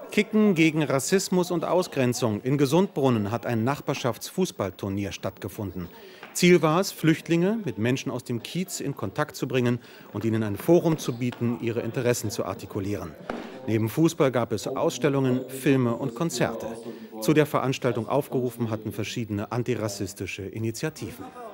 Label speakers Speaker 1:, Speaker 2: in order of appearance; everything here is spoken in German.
Speaker 1: Kicken gegen Rassismus und Ausgrenzung. In Gesundbrunnen hat ein Nachbarschaftsfußballturnier stattgefunden. Ziel war es, Flüchtlinge mit Menschen aus dem Kiez in Kontakt zu bringen und ihnen ein Forum zu bieten, ihre Interessen zu artikulieren. Neben Fußball gab es Ausstellungen, Filme und Konzerte. Zu der Veranstaltung aufgerufen hatten verschiedene antirassistische Initiativen.